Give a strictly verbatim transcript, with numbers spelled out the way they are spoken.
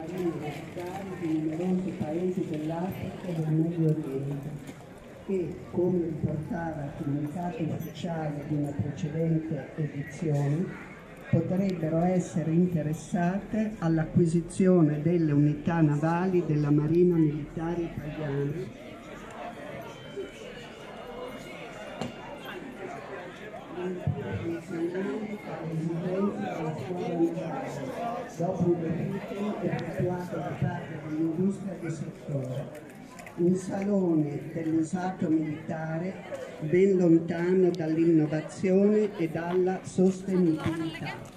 marine militari di numerosi paesi dell'Africa e del Medio Oriente che, come riportava il comunicato ufficiale di una precedente edizione, potrebbero essere interessate all'acquisizione delle unità navali della Marina Militare Italiana dopo un recupero effettuato da parte dell'industria di settore. Un salone dell'usato militare ben lontano dall'innovazione e dalla sostenibilità.